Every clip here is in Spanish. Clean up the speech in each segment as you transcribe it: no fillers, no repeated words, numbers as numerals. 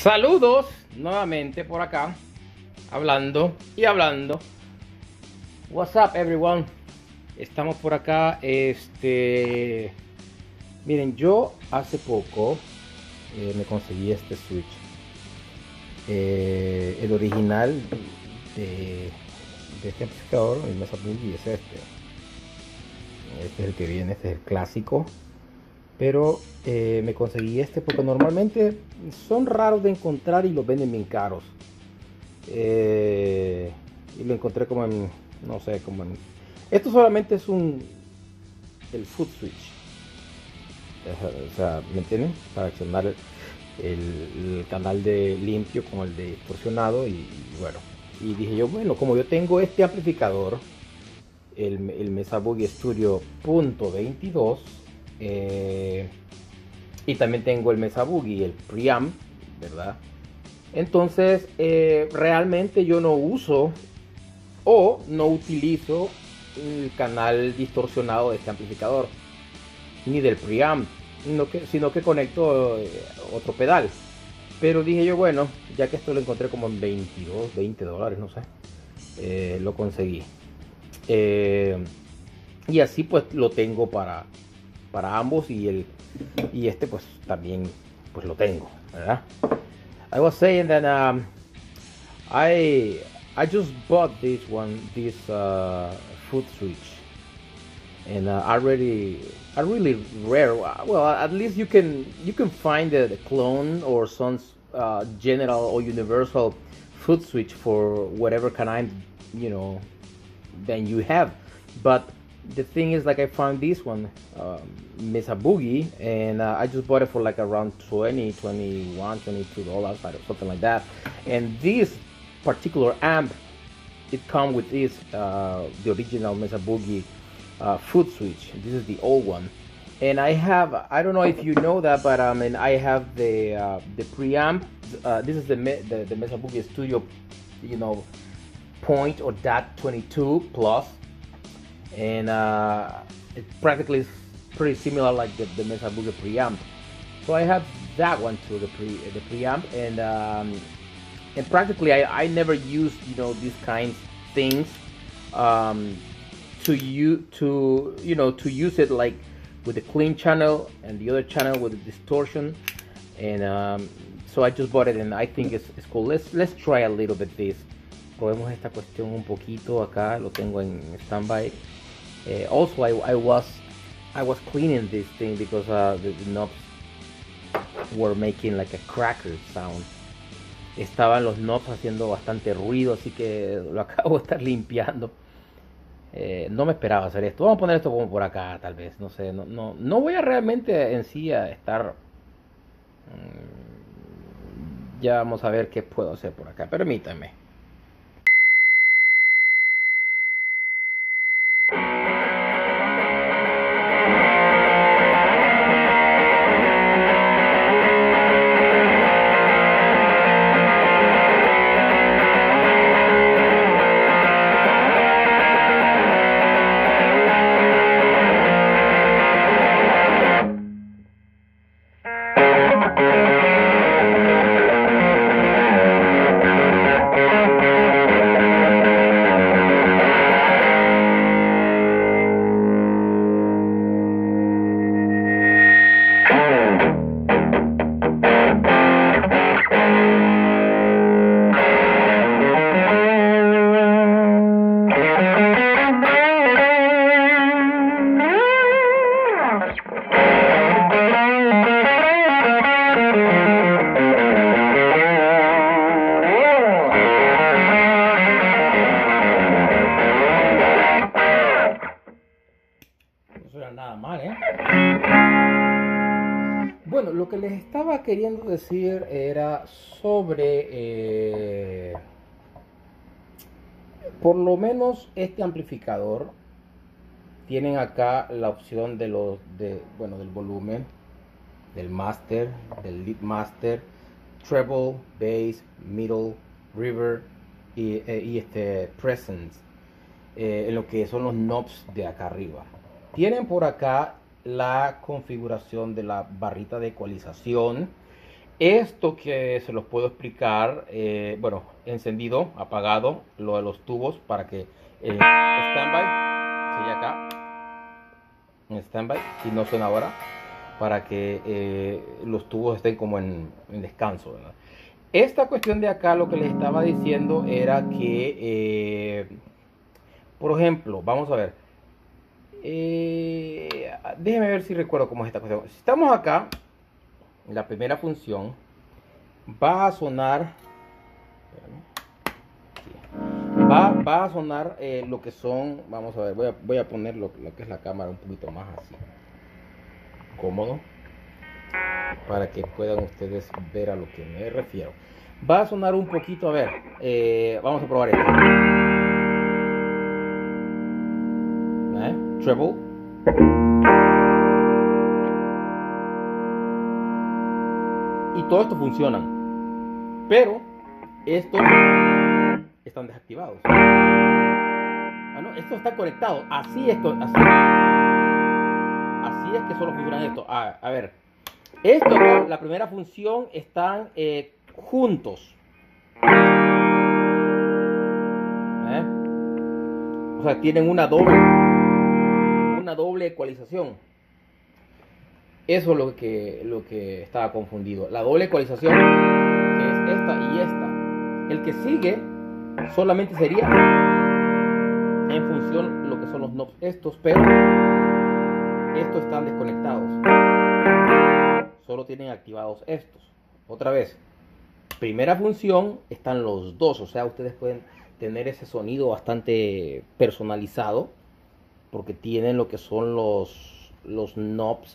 Saludos nuevamente por acá, hablando y hablando. What's up, everyone? Estamos por acá. Miren, yo hace poco me conseguí este Switch. El original de este amplificador, el Mesa Boogie, es este. Este es el que viene, este es el clásico. Pero me conseguí este porque normalmente son raros de encontrar y los venden bien caros. Y lo encontré como en, no sé, como en... Esto solamente es el foot switch. O sea, ¿me entienden? Para accionar el canal de limpio con el de distorsionado y bueno. Y dije yo, bueno, como yo tengo este amplificador, el Mesa Boogie Studio .22, y también tengo el Mesa Boogie, el preamp, ¿verdad? Entonces realmente yo no uso o no utilizo el canal distorsionado de este amplificador ni del preamp, sino que conecto otro pedal. Pero dije yo, bueno, ya que esto lo encontré como en 22, 20 dólares, no sé, lo conseguí. Y así pues lo tengo para ambos y este pues también pues lo tengo, ¿verdad? I was saying that I just bought this foot switch, and I really rare. Well, at least you can find the clone or some general or universal foot switch for whatever kind, than you have. But the thing is, like, I found this one, Mesa Boogie, and I just bought it for like around $20, $21, $22, something like that. And this particular amp, it comes with this, the original Mesa Boogie foot switch. This is the old one, and I don't know if you know that, but I have the preamp. This is the Mesa Boogie Studio, point or dot 22 plus. And it practically is pretty similar like the Mesa Boogie preamp. So I have that one too, the preamp, and practically I never used these kinds of things to use it like with the clean channel and the other channel with the distortion, and so I just bought it and I think it's cool. Let's try a little bit this. Probemos esta cuestión un poquito acá, lo tengo en standby. Also, I was cleaning this thing because the knobs were making like a cracker sound. Estaban los knobs haciendo bastante ruido, así que lo acabo de estar limpiando. No me esperaba hacer esto. Vamos a poner esto como por acá, tal vez. No sé, no voy a realmente en sí a estar. Ya vamos a ver qué puedo hacer por acá. Permítanme. Nada mal, ¿eh? Bueno, lo que les estaba queriendo decir era sobre por lo menos este amplificador. Tienen acá la opción del volumen, del master, del lead master, treble, bass, middle, reverb y presence, en lo que son los knobs de acá arriba. Tienen por acá la configuración de la barrita de ecualización Esto que se los puedo explicar, bueno, encendido, apagado, lo de los tubos para que standby sería acá, en standby, si no suena ahora, para que los tubos estén como en descanso, ¿verdad? Esta cuestión de acá, lo que les estaba diciendo era que, por ejemplo, vamos a ver, déjenme ver si recuerdo cómo es esta cuestión. Si estamos acá, la primera función va a sonar, va a sonar lo que son, vamos a ver, voy a poner lo que es la cámara un poquito más así, cómodo, para que puedan ustedes ver a lo que me refiero. Va a sonar un poquito, a ver, vamos a probar esto. Treble. Y todo esto funcionan, pero estos están desactivados. Ah, no, estos están conectados. Así es que solo funcionan esto. A ver, esto, la primera función, están juntos. O sea, tienen una doble ecualización. Eso es lo que estaba confundido. La doble ecualización, que es esta y esta. El que sigue solamente sería en función lo que son los knobs estos, pero estos están desconectados. Solo tienen activados estos. Otra vez, primera función, están los dos. O sea, ustedes pueden tener ese sonido bastante personalizado, porque tienen lo que son los knobs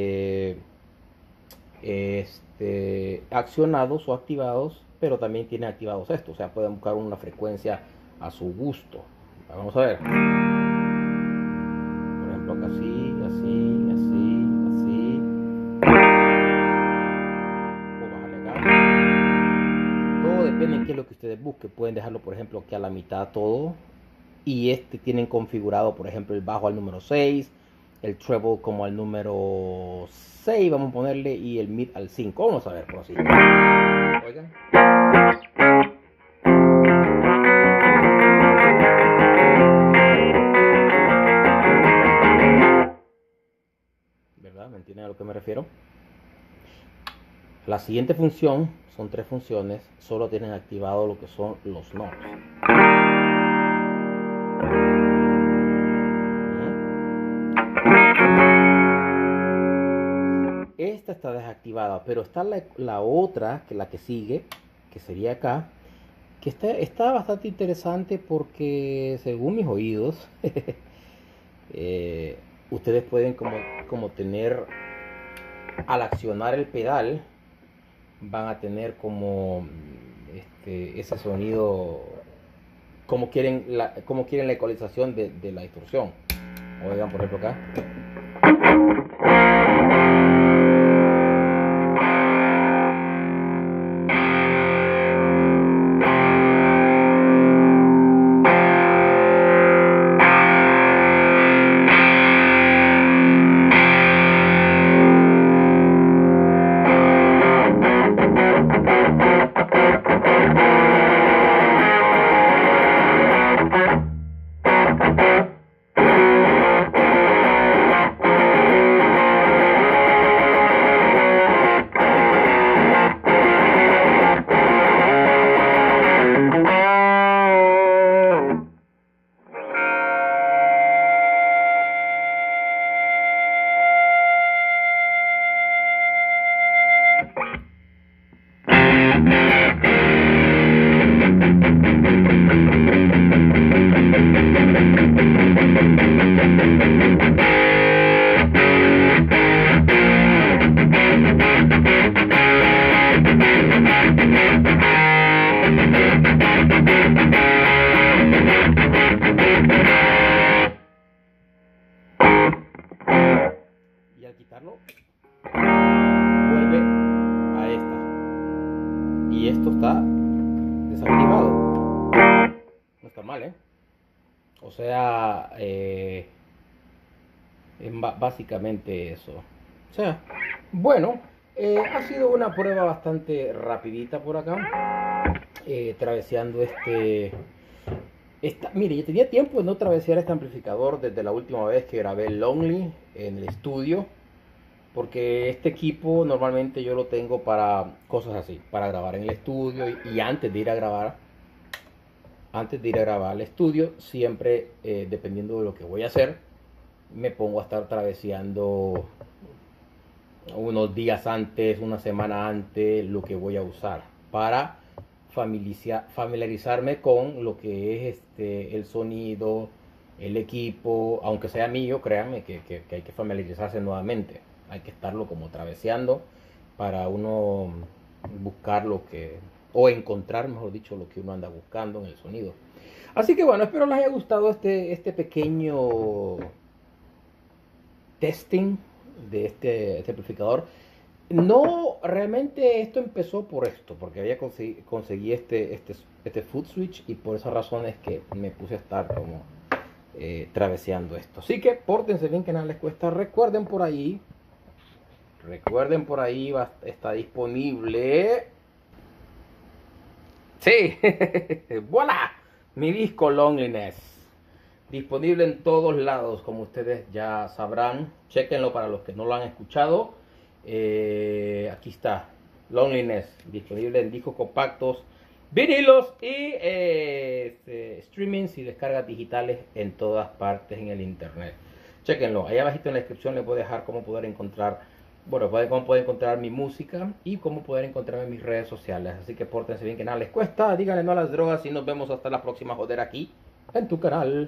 accionados o activados, pero también tienen activados estos. O sea, pueden buscar una frecuencia a su gusto. Vamos a ver. Por ejemplo, acá así, así, así, así. O bajarle acá. Todo depende de qué es lo que ustedes busquen. Pueden dejarlo, por ejemplo, aquí a la mitad todo. Y tienen configurado, por ejemplo, el bajo al número 6, el treble como al número 6, vamos a ponerle, y el mid al 5. Vamos a ver por así. Oigan. ¿Verdad? ¿Me entienden a lo que me refiero? La siguiente función, son 3 funciones, solo tienen activado lo que son los knobs. Esta está desactivada, pero está la otra, que la que sigue, que sería acá, que está bastante interesante porque, según mis oídos, ustedes pueden como tener, al accionar el pedal, van a tener como ese sonido, como quieren la ecualización de la distorsión. Oigan, por ejemplo, acá. Y al quitarlo, vuelve a esta. Y esto está desactivado. No está mal, ¿eh? O sea, es básicamente eso. O sea, bueno, Ha sido una prueba bastante rapidita por acá, traveseando mire, yo tenía tiempo de no travesear este amplificador desde la última vez que grabé Lonely en el estudio, porque este equipo normalmente yo lo tengo para cosas así, para grabar en el estudio y antes de ir a grabar al estudio, siempre dependiendo de lo que voy a hacer, me pongo a estar traveseando unos días antes, una semana antes, lo que voy a usar para familiarizarme con lo que es el sonido, el equipo, aunque sea mío, créanme que hay que familiarizarse nuevamente, hay que estarlo como traveseando para uno buscar lo que, o encontrar, mejor dicho, lo que uno anda buscando en el sonido. Así que bueno, espero les haya gustado este pequeño testing de este amplificador. No, realmente esto empezó por esto, porque conseguí este foot switch y por esa razón es que me puse a estar como traveseando esto. Así que pórtense bien, que nada les cuesta. Recuerden por ahí está disponible. Sí, voilà, mi disco Loneliness. Disponible en todos lados, como ustedes ya sabrán. Chequenlo para los que no lo han escuchado. Aquí está, Loneliness, disponible en discos compactos, vinilos y streamings y descargas digitales en todas partes en el internet. Chequenlo, ahí abajito en la descripción les voy a dejar cómo poder encontrar, bueno, cómo poder encontrar mi música y cómo poder encontrarme en mis redes sociales. Así que pórtense bien, que nada les cuesta, díganle no a las drogas y nos vemos hasta la próxima, joder, aquí en tu canal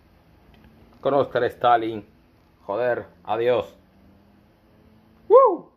con Oscar Stalin. Joder, adiós. ¡Woo!